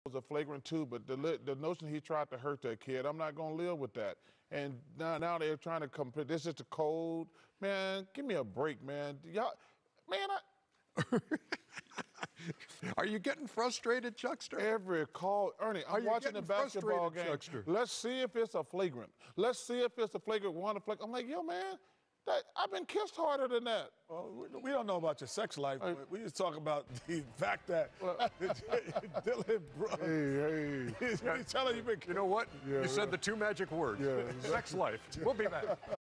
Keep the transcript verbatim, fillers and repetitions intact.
was a flagrant too, but the li- the notion he tried to hurt that kid, I'm not gonna live with that. And now now they're trying to compare. This is the code, man. Give me a break, man. Y'all, man. I, Are you getting frustrated, Chuckster? Every call, Ernie, I'm Are you watching the getting basketball frustrated, game. Chuckster? Let's see if it's a flagrant. Let's see if it's a flagrant one. A flagrant. I'm like, yo, man, that, I've been kissed harder than that. Well, we, we don't know about your sex life, but we just talk about the fact that Dylan Brooks, Hey, hey. he's, he's telling you, been, You know what? Yeah, you said yeah. the two magic words. Yeah. Sex life. We'll be back.